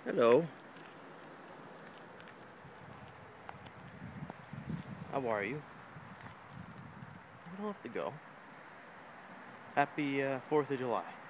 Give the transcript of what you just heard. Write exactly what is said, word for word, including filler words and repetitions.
Hello. How are you? You don't have to go. Happy uh, fourth of July.